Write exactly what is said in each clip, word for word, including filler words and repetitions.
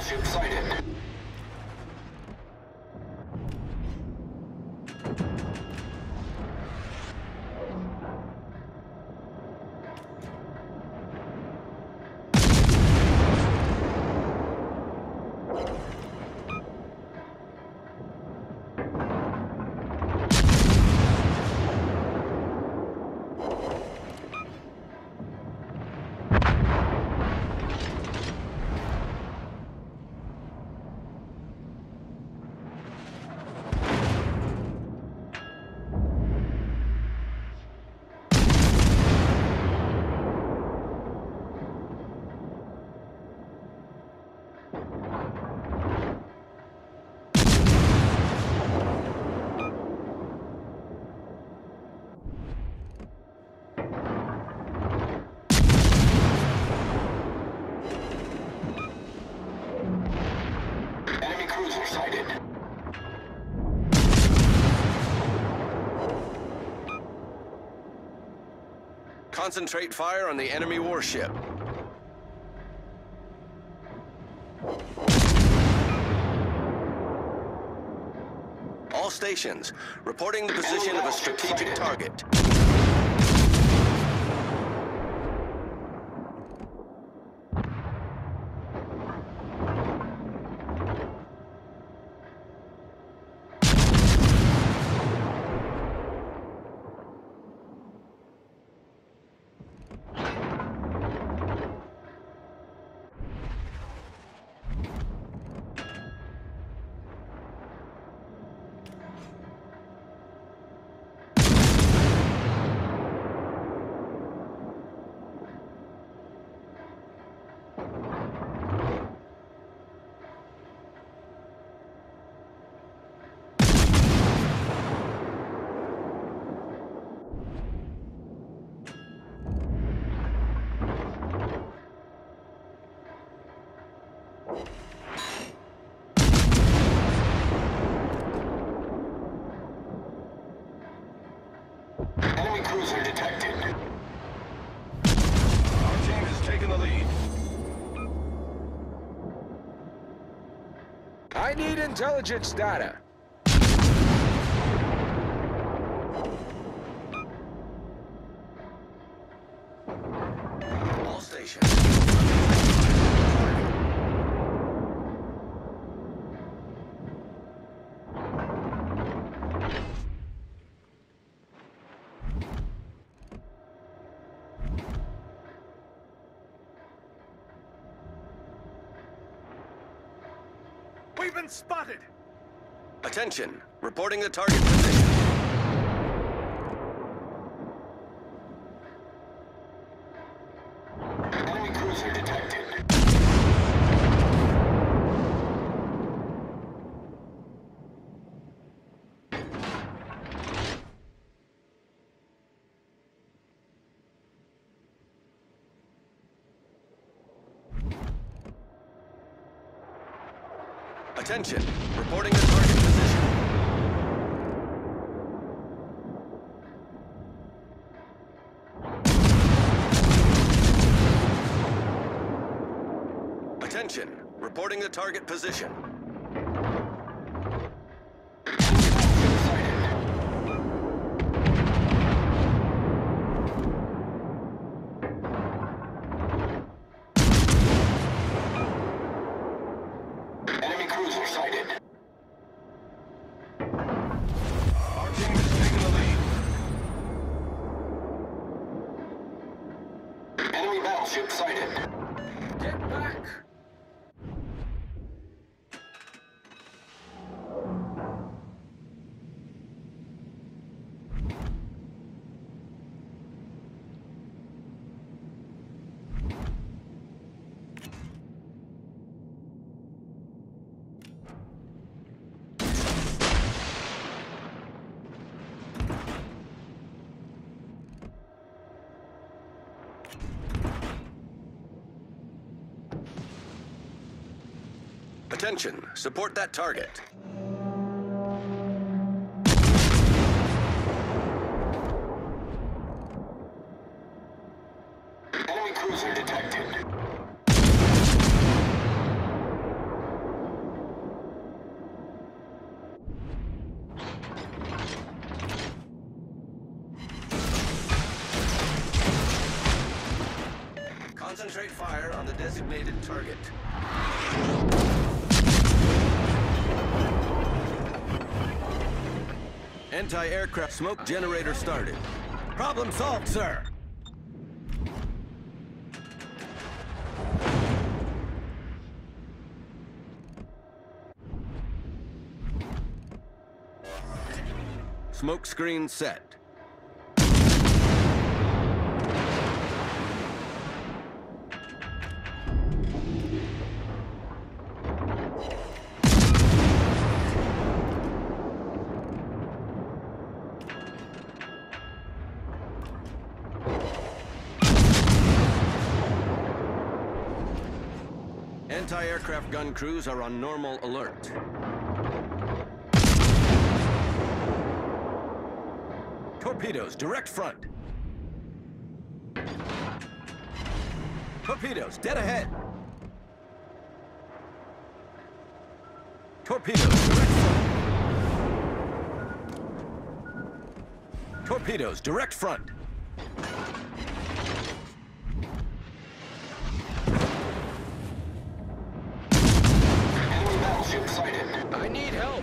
battleship sighted. Concentrate fire on the enemy warship. All stations, reporting the position of a strategic target. Enemy cruiser detected. Our team has taken the lead. I need intelligence data. All stations. We've been spotted! Attention, reporting the target position. Enemy cruiser detected. Attention, reporting the target position. Attention, reporting the target position. Enemy cruiser sighted. Our team has taken the lead. Enemy battleship sighted. Get back! Attention, support that target. Enemy cruiser detected. Concentrate fire on the designated target. Anti-aircraft smoke generator started. Problem solved, sir. Smoke screen set. Anti-aircraft gun crews are on normal alert. Torpedoes, direct front. Torpedoes, dead ahead. Torpedoes, direct front. Torpedoes, direct front. Enemy battleship sighted. I need help.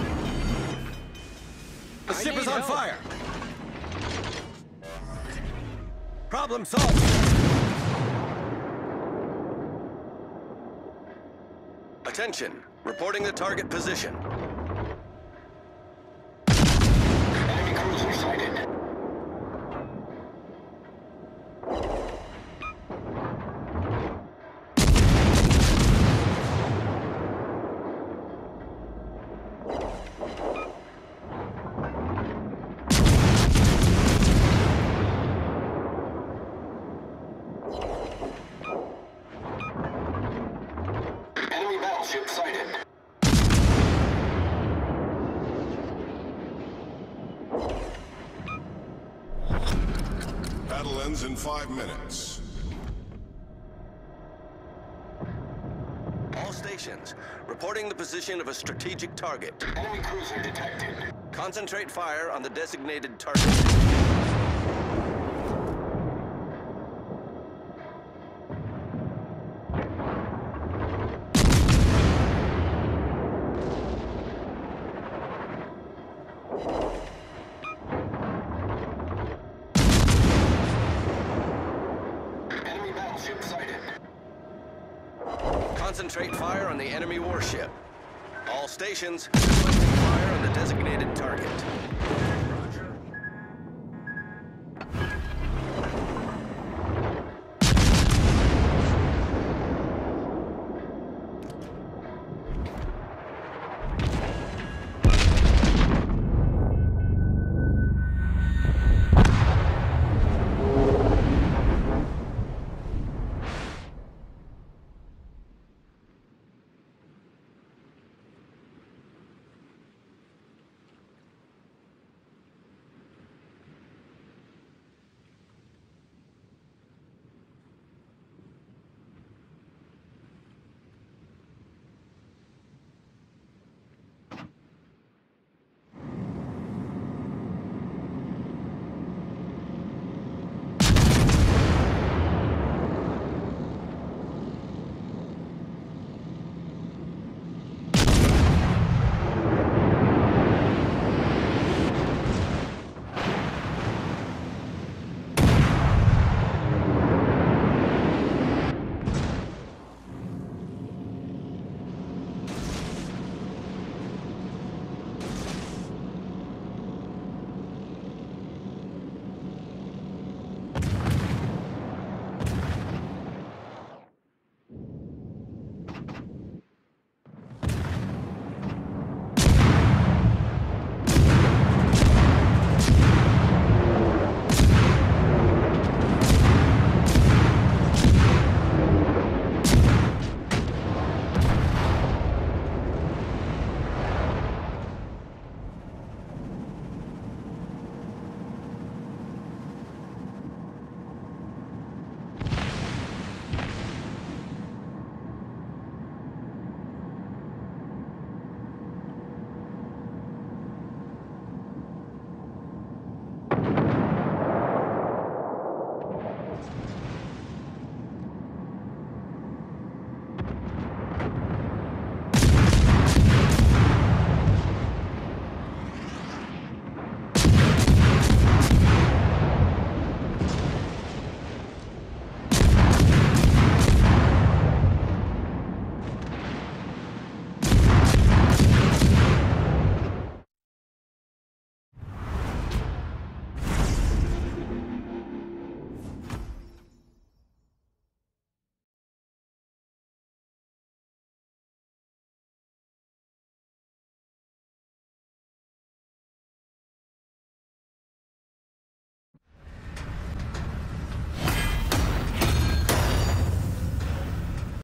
The I ship need is on help. fire. Problem solved. Attention, reporting the target position. Enemy cruiser sighted. Enemy battleship sighted. Battle ends in five minutes. All stations, reporting the position of a strategic target. Enemy cruiser detected. Concentrate fire on the designated target. Enemy battleship sighted. Concentrate fire on the enemy warship. All stations, concentrate fire on the designated target.